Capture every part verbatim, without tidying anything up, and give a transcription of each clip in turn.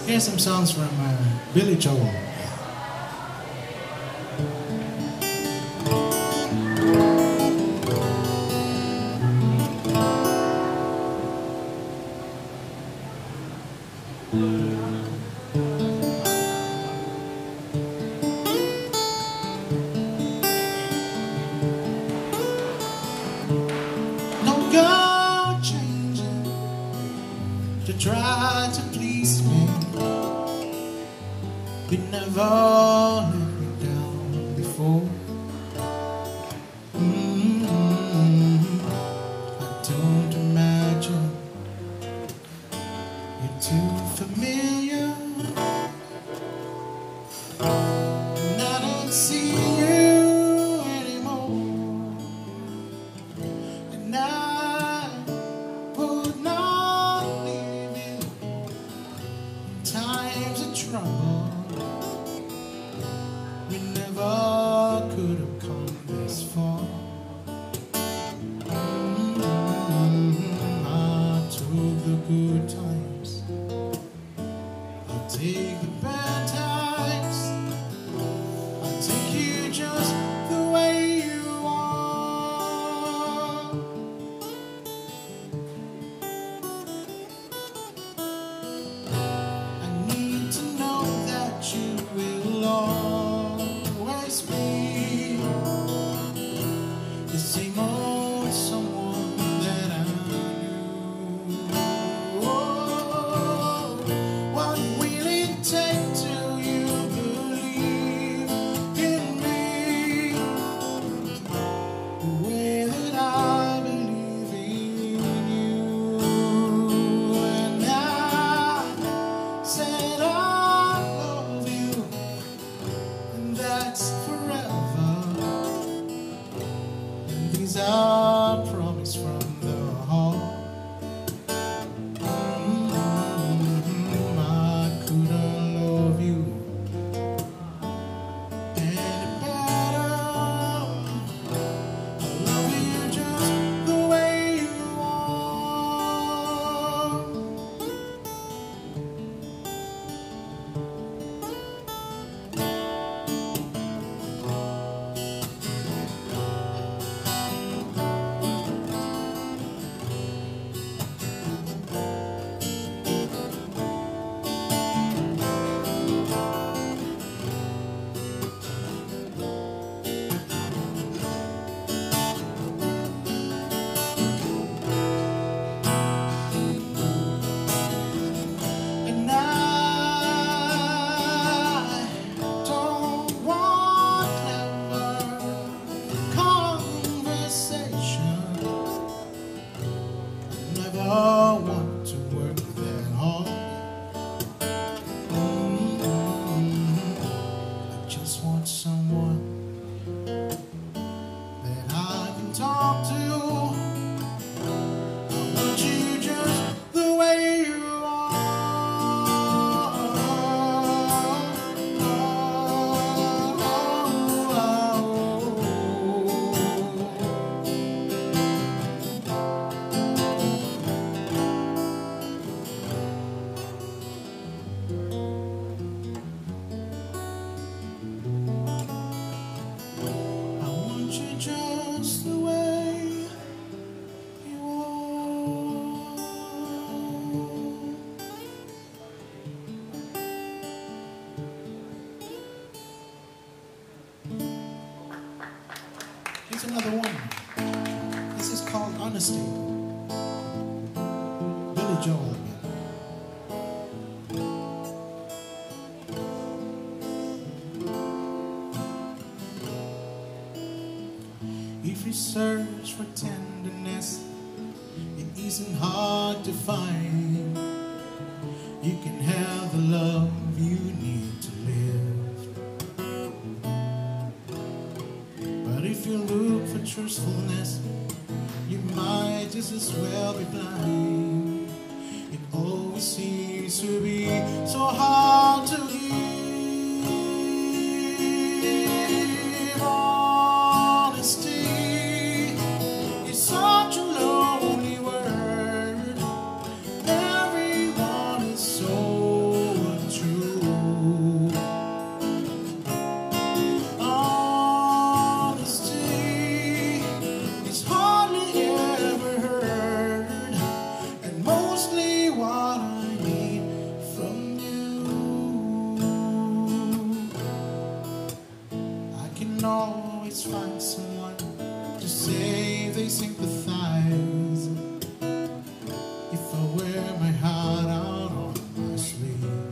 Here's some songs from uh, Billy Joel. Don't go changing to try to please me. You never let me down before. Mm-hmm. I don't imagine you're too familiar, and I don't see you anymore. And I would not leave you in times of trouble. We never could have come this far. Mm-hmm. I took the good times, I'll take the bad times. I'll take you just the way you are. I need to know that you will always be the same old someone that I knew. Oh, what will it take till you believe in me the way that I believe in you? And I said I love you, and that's forever. And these are promises from the heart. Mm-hmm. I couldn't love you any better. I love you just the way you are. And I don't want clever conversation. I never want to work that hard. Mm-hmm. I just want someone that I can talk to. I want you just the way you just the way you are. Here's another one. This is called Honesty. Billy Joel again. If you search for tenderness, it isn't hard to find. You can have the love you need to live. But if you look for truthfulness, you might just as well be blind. It always seems to be so hard to give. Honesty is such a lonely word. Everyone is so let's find someone to say they sympathize. If I wear my heart out on my sleeve,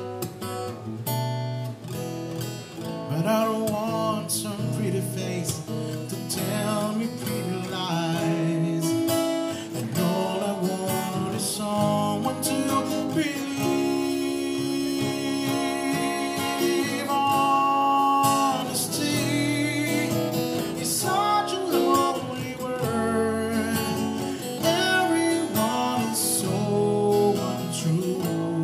but I don't want some pretty face to tell me pretty lies. And all I want is someone to believe. Honesty is such a lonely word. Everyone is so untrue.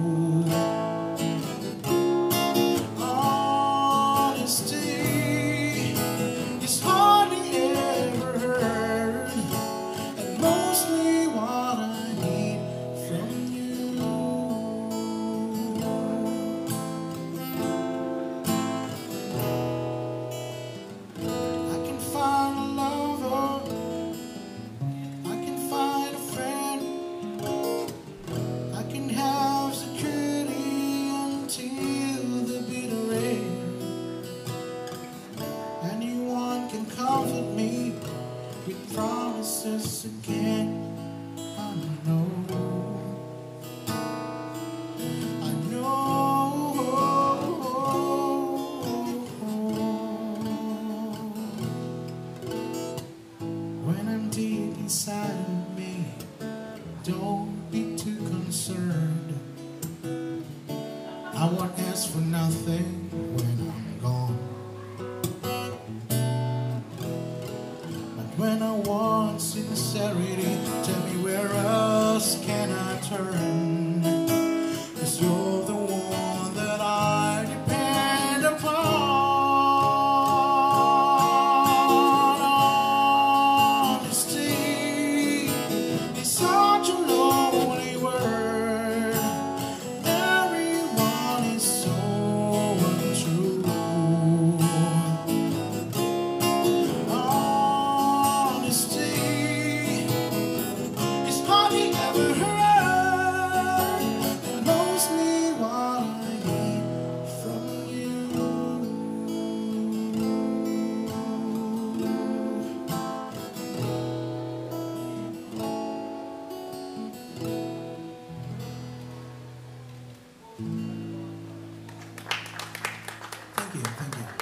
Honesty is hardly ever heard, and mostly what I need from you. I can find a lover, I can find a friend, I can have security until the bitter end. Anyone can comfort me with promises again. I know, I know. When I'm deep inside of me, don't be too concerned. I won't ask for nothing when I'm gone. But when I want sincerity, tell me where else can I turn? 'Cause you're the one that I depend upon. Honesty is such a lonely word. Everyone is so untrue. Honesty is hardly ever heard, and mostly what I need from you. Thank you, thank you.